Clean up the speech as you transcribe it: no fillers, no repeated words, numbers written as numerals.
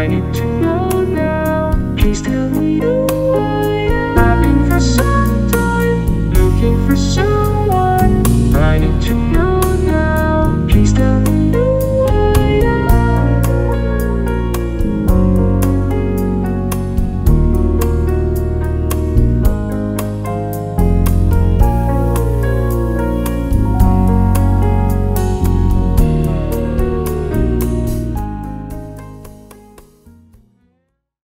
I need to know now. Please tell me who I am. I've been for some time looking for some